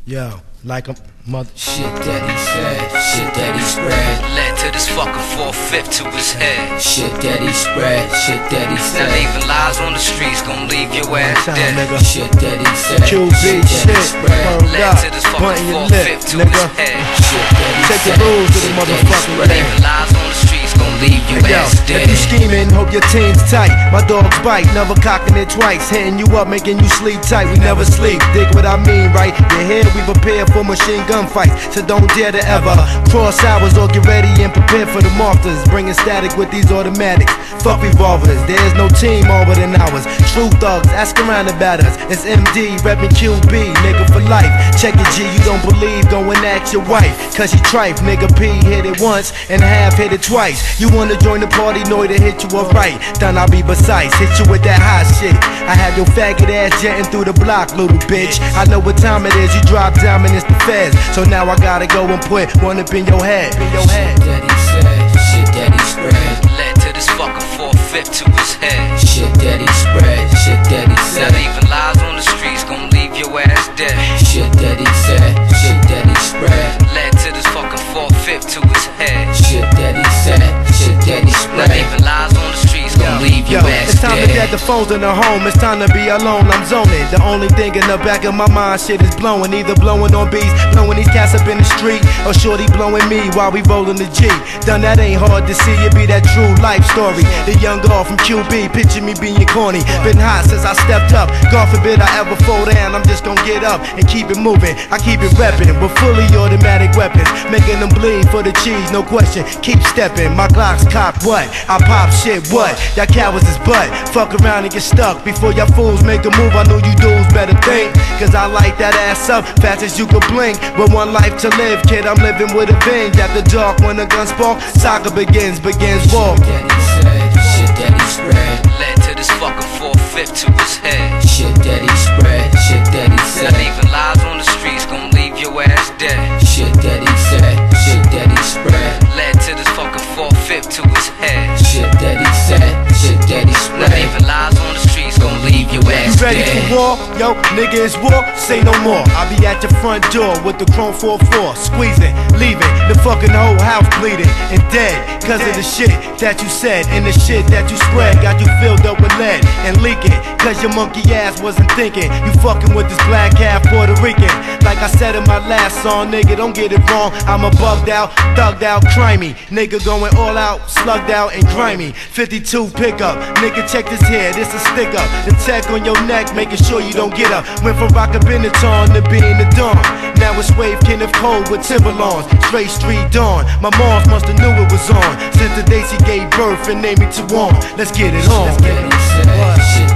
Yo, like a mother. Shit that he said, shit that he spread, led to this fucking 4/5 to his head. Shit that he spread, shit that he said. Now leaving lies on the streets gon' leave your ass dead. Shit that he said, QB shit, led to this fucking 4/5 to his head. Shit that he take the said, rules to the motherfucking land. leaving lies on the streets gon' leave your ass dead. If you scheming, hope your team's tight. My dogs bite, never cocking it twice. Hitting you up, making you sleep tight. We never sleep, dig what I mean, right? You're here, we prepare for machine gun fights. So don't dare to ever cross hours or get ready and prepare for the monsters. Bringing static with these automatics. Fuck revolvers, there's no team over than ours. True thugs, ask around about us. It's MD, reppin' QB, nigga for life. Check it G, you don't believe, go and ask your wife. Cause she tripe, nigga P hit it once and half hit it twice. You wanna join the party, Noyd to hit you up right. Then I'll be precise, hit you with that hot shit. I have your faggot ass jetting through the block, little bitch. I know what time it is, you drop down and it's the feds. So now I gotta go and put one up in your head. Shit that he said, shit that he spread, led to this fucking 4/5 to his head. Shit that he spread, shit that he said. Now leaving lies on the streets gon' leave your ass dead. Shit that he said, shit that he spread, led to this fucking 4/5 to his head. Shit that he said, shit that he spread. Now leaving lies on the streets gon' leave your ass dead. It's time to get the phones in the home. It's time to be alone. I'm zoning. The only thing in the back of my mind, shit is blowing. Either blowing on beats, blowing these cats up in the street, or shorty blowing me while we rolling the G. Done that ain't hard to see. It be that true life story. The young girl from QB, picture me being corny. Been hot since I stepped up. God forbid I ever fall down. I'm just gonna get up and keep it moving. I keep it reppin' with fully automatic weapons, making them bleed for the cheese. No question. Keep stepping. My Glock's cocked. What? I pop shit. What? Y'all cowards is butt. Fuck around and get stuck before y'all fools make a move. I know you dudes better think, cause I light that ass up fast as you could blink. But one life to live, kid, I'm living with a binge. After dark, when the guns spark, soccer begins war. Shit that he said, shit that he spread, led to this fucking 4/5 to his head. Shit that he spread, shit that he said. Now leaving lies on the streets gon' leave your ass dead. Shit that he said, shit that he spread, led to this fucking 4/5 to his head. Shit that he said, shit that he spread. Now leaving lies on the streets gon' leave your ass dead. You ready for war? Yo, nigga, it's war, say no more. I'll be at your front door with the chrome 4/4, squeezing, leaving the fucking whole house bleeding and dead. Cause of the shit that you said and the shit that you spread. Got you filled up with lead and leaking. Cause your monkey ass wasn't thinking. You fucking with this black half Puerto Rican. Like I said in my last song, nigga, don't get it wrong. I'm a bugged out, thugged out, crimey nigga going all out, slugged out and grimy. 52 pickup, nigga, check this here, this a stick up. The tech on your neck, making sure you don't get up. Went from rockin' Benetton to being the dawn. Now it's Wave Kenneth Cole with Timberlands, straight street dawn. My moms musta knew it was on since the day she gave birth and named me to one. Let's get it on. Shit that he said, shit